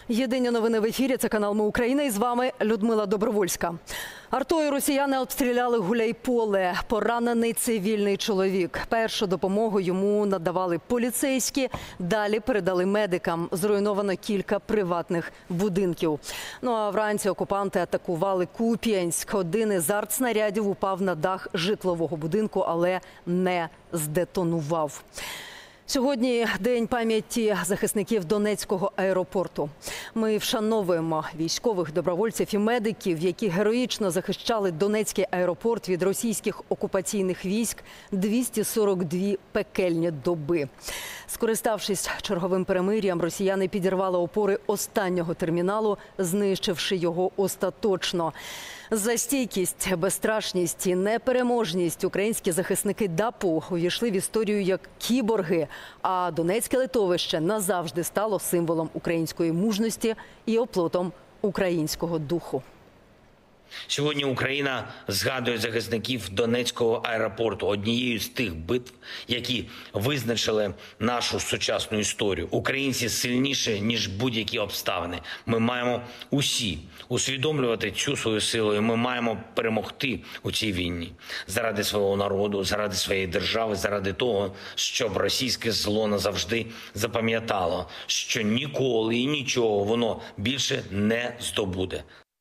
Єдині новини в ефірі. Це канал «Ми Україна» і з вами Людмила Добровольська. Артою росіяни обстріляли Гуляйполе. Поранений цивільний чоловік. Першу допомогу йому надавали поліцейські, далі передали медикам. Зруйновано кілька приватних будинків. Ну а вранці окупанти атакували Куп'янськ. Один із артснарядів упав на дах житлового будинку, але не здетонував. Сьогодні День пам'яті захисників Донецького аеропорту. Ми вшановуємо військових, добровольців і медиків, які героїчно захищали Донецький аеропорт від російських окупаційних військ 242 пекельні доби. Скориставшись черговим перемир'ям, росіяни підірвали опори останнього терміналу, знищивши його остаточно. За стійкість, безстрашність і непереможність українські захисники ДАПу увійшли в історію як кіборги, а Донецьке литовище назавжди стало символом української мужності і оплотом українського духу. Сьогодні Україна згадує захисників Донецького аеропорту, однією з тих битв, які визначили нашу сучасну історію. Українці сильніші, ніж будь-які обставини. Ми маємо усі усвідомлювати цю свою силу, і ми маємо перемогти у цій війні. Заради свого народу, заради своєї держави, заради того, щоб російське зло назавжди запам'ятало, що ніколи і нічого воно більше не здобуде.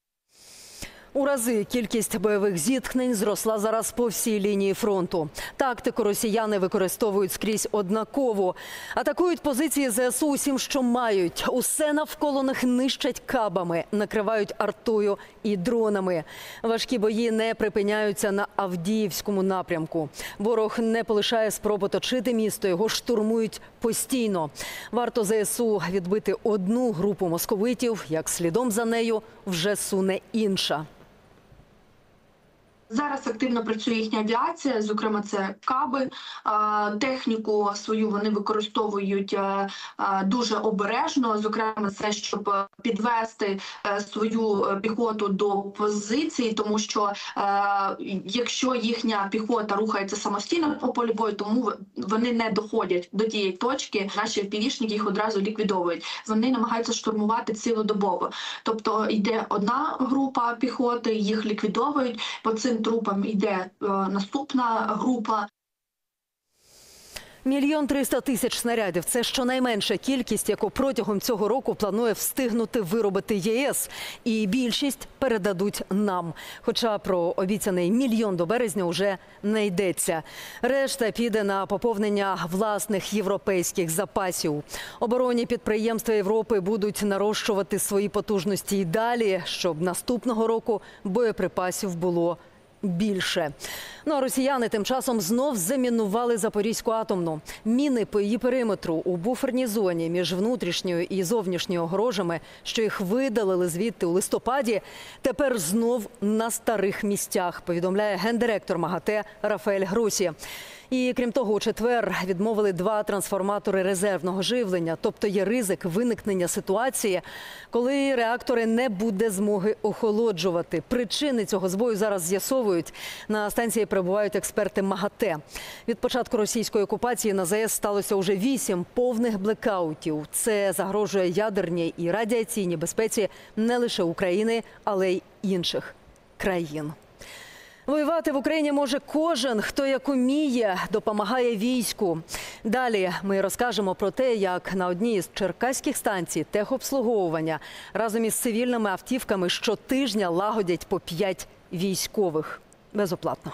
У рази кількість бойових зіткнень зросла зараз по всій лінії фронту. Тактику росіяни використовують скрізь однаково. Атакують позиції ЗСУ усім, що мають. Усе навколо них нищать кабами, накривають артою і дронами. Важкі бої не припиняються на Авдіївському напрямку. Ворог не полишає спроб оточити місто, його штурмують постійно. Варто ЗСУ відбити одну групу московитів, як слідом за нею вже суне інша. Зараз активно працює їхня авіація, зокрема це каби. Техніку свою вони використовують дуже обережно, зокрема це, щоб підвести свою піхоту до позиції, тому що якщо їхня піхота рухається самостійно по полю бою, тому вони не доходять до тієї точки, наші півішники їх одразу ліквідовують. Вони намагаються штурмувати цілодобово. Тобто йде одна група піхоти, їх ліквідовують, по цим трупам йде наступна група. 1 300 000 снарядів – це щонайменша кількість, яку протягом цього року планує встигнути виробити ЄС. І більшість передадуть нам. Хоча про обіцяний 1 мільйон до березня вже не йдеться. Решта піде на поповнення власних європейських запасів. Оборонні підприємства Європи будуть нарощувати свої потужності і далі, щоб наступного року боєприпасів було більше. Ну а росіяни тим часом знов замінували Запорізьку атомну. Міни по її периметру у буферній зоні між внутрішньою і зовнішньою огорожами, що їх видалили звідти у листопаді, тепер знов на старих місцях, повідомляє гендиректор МАГАТЕ Рафаель Гросі. І, крім того, у четвер відмовили 2 трансформатори резервного живлення. Тобто є ризик виникнення ситуації, коли реактори не буде змоги охолоджувати. Причини цього збою зараз з'ясовують. На станції перебувають експерти МАГАТЕ. Від початку російської окупації на ЗАЕС сталося уже 8 повних блекаутів. Це загрожує ядерній і радіаційній безпеці не лише України, але й інших країн. Воювати в Україні може кожен, хто як уміє, допомагає війську. Далі ми розкажемо про те, як на одній із черкаських станцій техобслуговування разом із цивільними автівками щотижня лагодять по 5 військових. Безоплатно.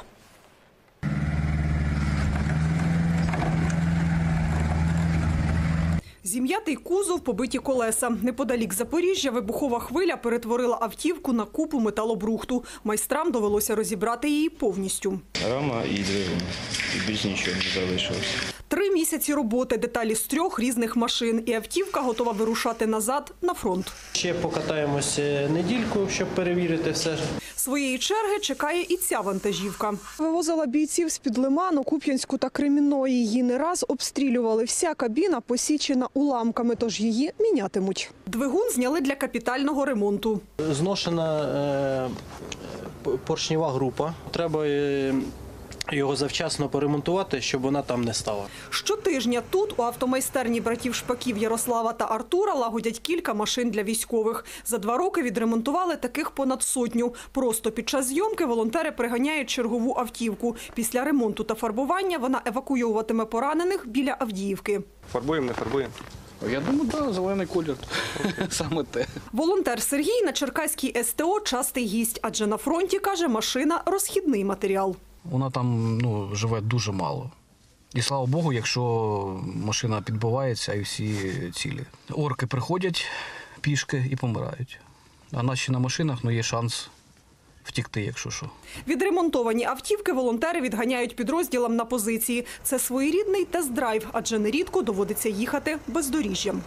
Зім'ятий кузов, побиті колеса. Неподалік Запоріжжя вибухова хвиля перетворила автівку на купу металобрухту. Майстрам довелося розібрати її повністю. Рама і двигун. І більш нічого не залишилося. 3 місяці роботи, деталі з 3 різних машин. І автівка готова вирушати назад на фронт. Ще покатаємося недільку, щоб перевірити все. Своєї черги чекає і ця вантажівка. Вивозила бійців з-під Лиману, Куп'янську та Кремінної. Її не раз обстрілювали. Вся кабіна посічена уламками, тож її мінятимуть. Двигун зняли для капітального ремонту. Зношена поршнева група. Треба його завчасно поремонтувати, щоб вона там не стала. Щотижня тут, у автомайстерні братів Шпаків Ярослава та Артура, лагодять кілька машин для військових. За 2 роки відремонтували таких понад 100. Просто під час зйомки волонтери приганяють чергову автівку. Після ремонту та фарбування вона евакуйовуватиме поранених біля Авдіївки. Фарбуємо, не фарбуємо? Я думаю, так, зелений колір. Саме те. Волонтер Сергій на Черкаській СТО частий гість, адже на фронті, каже, машина – розхідний матеріал. Вона там живе дуже мало. І слава Богу, якщо машина підбивається і всі цілі. Орки приходять пішки і помирають. А наші на машинах є шанс втікти, якщо що. Відремонтовані автівки волонтери відганяють підрозділам на позиції. Це своєрідний тест-драйв, адже нерідко доводиться їхати бездоріжжям.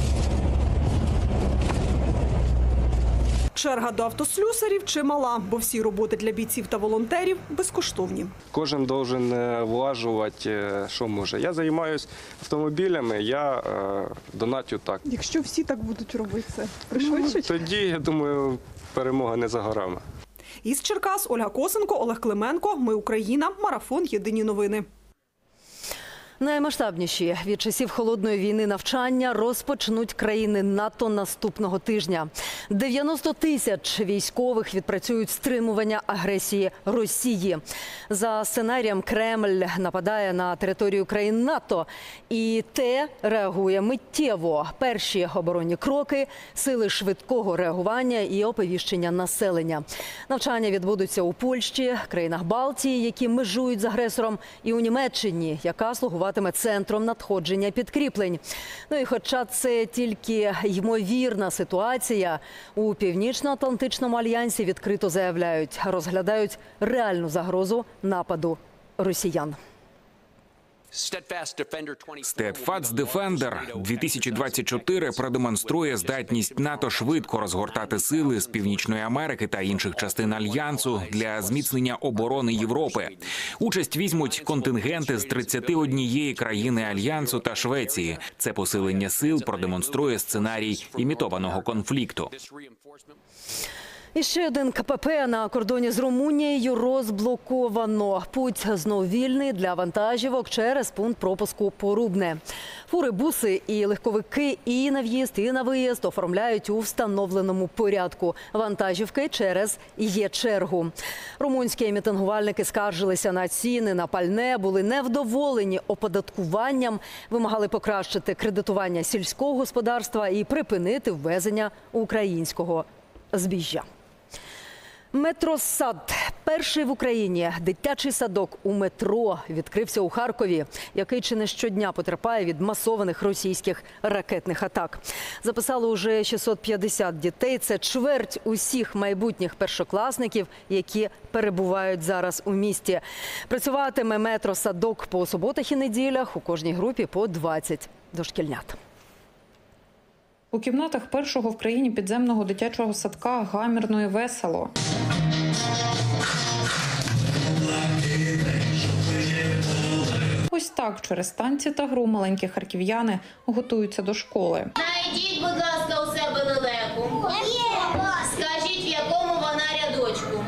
Черга до автослюсарів чимала, бо всі роботи для бійців та волонтерів безкоштовні. Кожен має влажувати, що може. Я займаюся автомобілями, я донатю так. Якщо всі так будуть робити це, пришвидшить? Тоді, я думаю, перемога не за горами. Із Черкас Ольга Косенко, Олег Клименко. Ми Україна. Марафон. Єдині новини. Наймасштабніші від часів холодної війни навчання розпочнуть країни НАТО наступного тижня. 90 тисяч військових відпрацюють стримування агресії Росії. За сценарієм Кремль нападає на територію країн НАТО. І те реагує миттєво. Перші оборонні кроки, сили швидкого реагування і оповіщення населення. Навчання відбудуться у Польщі, країнах Балтії, які межують з агресором, і у Німеччині, яка слугуватиме центром надходження підкріплень. І хоча це тільки ймовірна ситуація, у Північно-Атлантичному альянсі відкрито заявляють, розглядають реальну загрозу нападу росіян. Steadfast Defender 2024 продемонструє здатність НАТО швидко розгортати сили з Північної Америки та інших частин Альянсу для зміцнення оборони Європи. Участь візьмуть контингенти з 31 країни Альянсу та Швеції. Це посилення сил продемонструє сценарій імітованого конфлікту. І ще один КПП на кордоні з Румунією розблоковано. Путь знов вільний для вантажівок через пункт пропуску Порубне. Фури, буси і легковики і на в'їзд, і на виїзд оформляють у встановленому порядку. Вантажівки через є-чергу. Румунські мітингувальники скаржилися на ціни на пальне, були невдоволені оподаткуванням, вимагали покращити кредитування сільського господарства і припинити ввезення українського збіжжя. Метросад – перший в Україні дитячий садок у метро відкрився у Харкові, який чи не щодня потерпає від масованих російських ракетних атак. Записали уже 650 дітей. Це чверть усіх майбутніх першокласників, які перебувають зараз у місті. Працюватиме метросадок по суботах і неділях, у кожній групі по 20 дошкільнят. У кімнатах першого в країні підземного дитячого садка гамірно і весело. Ось так через танці та гру маленькі харків'яни готуються до школи. Знайдіть, будь ласка, у себе лелеку. Скажіть, в якому вона рядочку?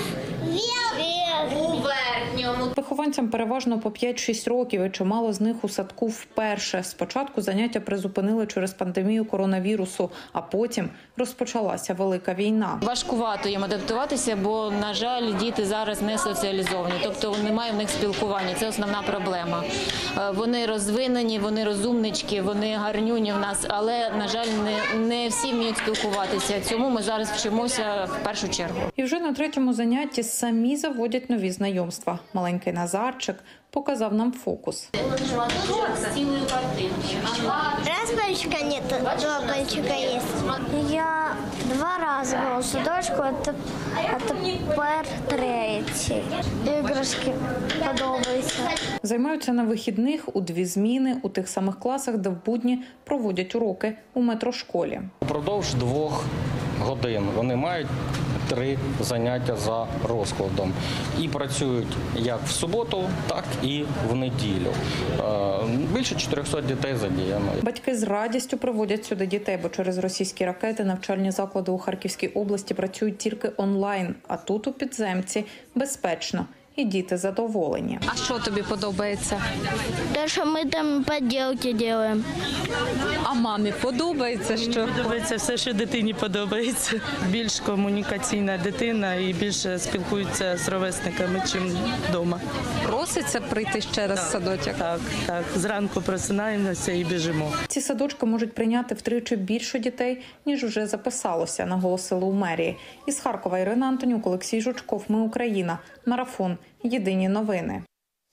У верхньому. Вихованцям переважно по 5-6 років, і чимало з них у садку вперше. Спочатку заняття призупинили через пандемію коронавірусу, а потім розпочалася велика війна. Важкувато їм адаптуватися, бо, на жаль, діти зараз не соціалізовані, тобто немає в них спілкування, це основна проблема. Вони розвинені, вони розумнички, вони гарнюні в нас, але, на жаль, не всі вміють спілкуватися. Цьому ми зараз вчимося в першу чергу. І вже на третьому занятті самі заводять нові знайомства. Маленький Назарчик показав нам фокус. З цілою картинкою. Раз мальчика нет, два мальчика есть. Я 2 рази була у садочку, а тепер 3. Іграшки подобаються. Займаються на вихідних у 2 зміни у тих самих класах, де в будні проводять уроки у метрошколі. Упродовж 2 годин вони мають 3 заняття за розкладом. І працюють як в суботу, так і в неділю. Більше 400 дітей задіяно. Батьки з радістю приводять сюди дітей, бо через російські ракети навчальні заклади у Харківській області працюють тільки онлайн. А тут у підземці безпечно і діти задоволені. А що тобі подобається? Те, що ми там поділки робимо. А мамі подобається що? Подобається все, що дитині подобається. Більш комунікаційна дитина і більше спілкується з ровесниками, ніж вдома. Проситься прийти ще раз в садочок? Так. Зранку просинаємося і біжимо. Ці садочки можуть прийняти втричі більше дітей, ніж вже записалося, наголосили у мерії. Із Харкова Ірина Антонюк, Олексій Жучков. Ми Україна. Марафон. Єдині новини.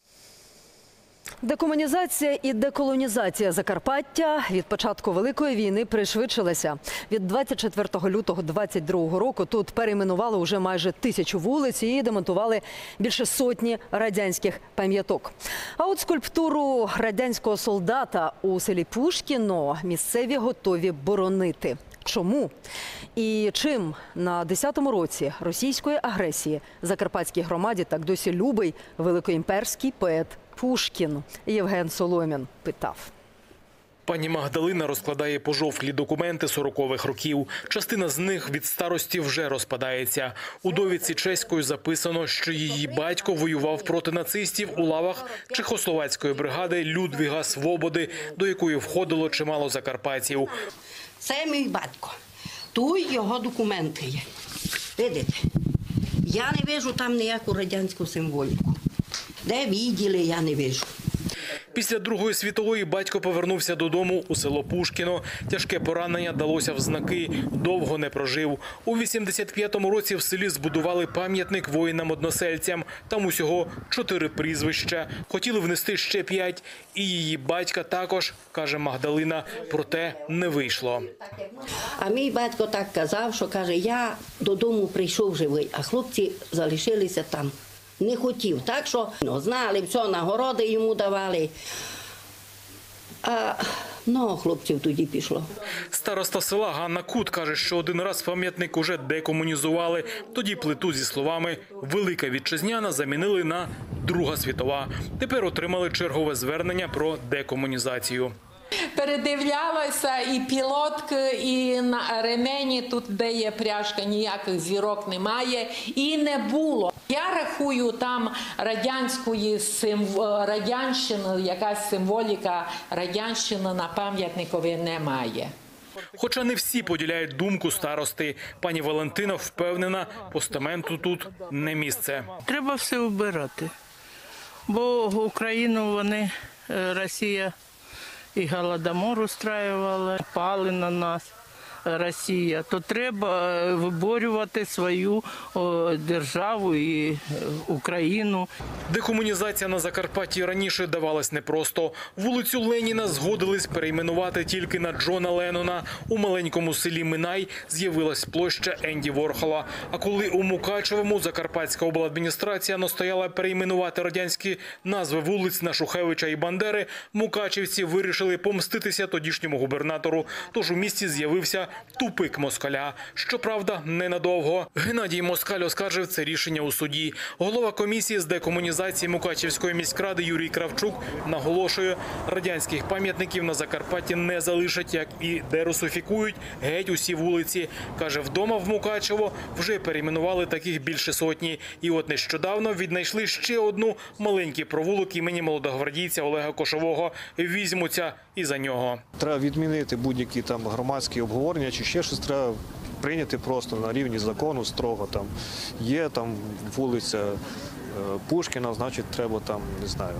Декомунізація і деколонізація Закарпаття від початку Великої війни пришвидшилася. Від 24 лютого 2022 року тут перейменували уже майже 1000 вулиць і демонтували більше сотні радянських пам'яток. А от скульптуру радянського солдата у селі Пушкіно місцеві готові боронити. Чому? І чим на 10-му році російської агресії закарпатській громаді так досі любий великоімперський поет Пушкін? Євген Соломін питав. Пані Магдалина розкладає пожовклі документи 40-х років. Частина з них від старості вже розпадається. У довідці чеською записано, що її батько воював проти нацистів у лавах чехословацької бригади Людвіга Свободи, до якої входило чимало закарпатців. Це мій батько. Тут його документи є. Видите? Я не вижу там ніяку радянську символіку. Де відділи, я не вижу. Після Другої світової батько повернувся додому у село Пушкіно. Тяжке поранення далося в знаки, довго не прожив. У 85-му році в селі збудували пам'ятник воїнам-односельцям. Там усього 4 прізвища. Хотіли внести ще 5. І її батька також, каже Магдалина, проте не вийшло. А мій батько так казав, що каже, я додому прийшов живий, а хлопці залишилися там. Не хотів, так що знали, все, нагороди йому давали. А много хлопців тоді пішло. Староста села Ганна Кут каже, що один раз пам'ятник уже декомунізували. Тоді плиту зі словами «Велика Вітчизняна» замінили на «Друга світова». Тепер отримали чергове звернення про декомунізацію. Передивлялася і пілотки, і на ремені, тут, де є пряжка, ніяких зірок немає, і не було. Я рахую, там радянщини, якась символіка радянщини на пам'ятникові немає. Хоча не всі поділяють думку старости. Пані Валентина впевнена, постаменту тут не місце. Треба все вбирати, бо Україну вони, Росія, і Голодомор устраювала, пали на нас Росія, то треба виборювати свою державу і Україну. Декомунізація на Закарпатті раніше давалась непросто. Вулицю Леніна згодились перейменувати тільки на Джона Леннона. У маленькому селі Минай з'явилась площа Енді Ворхола. А коли у Мукачевому Закарпатська обладміністрація настояла перейменувати радянські назви вулиць на Шухевича і Бандери, мукачівці вирішили помститися тодішньому губернатору. Тож у місті з'явився тупик москаля. Щоправда, ненадовго. Геннадій Москаль оскаржив це рішення у суді. Голова комісії з декомунізації Мукачівської міськради Юрій Кравчук наголошує, радянських пам'ятників на Закарпатті не залишать, як і дерусифікують геть усі вулиці. Каже, вдома в Мукачево вже перейменували таких більше сотні. І от нещодавно віднайшли ще одну, маленький провулок імені молодогвардійця Олега Кошового. Візьмуться і за нього. Треба відмінити будь-які там громадські обговорення чи ще щось, треба прийняти просто на рівні закону строго. Там є там вулиця Пушкіна, значить треба там, не знаю,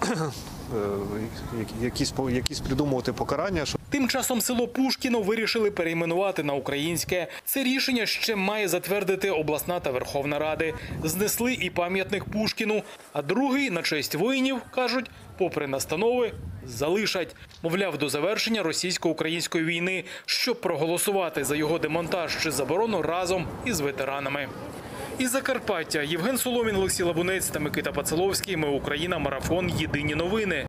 якісь придумувати покарання. Тим часом село Пушкіно вирішили перейменувати на українське. Це рішення ще має затвердити обласна та Верховна Ради. Знесли і пам'ятник Пушкіну, а другий на честь воїнів, кажуть, попри настанови, залишать. Мовляв, до завершення російсько-української війни, щоб проголосувати за його демонтаж чи заборону разом із ветеранами. Із Закарпаття Євген Соломін, Олексій Лабунець та Микита Пацеловський. Ми Україна. Марафон. Єдині новини.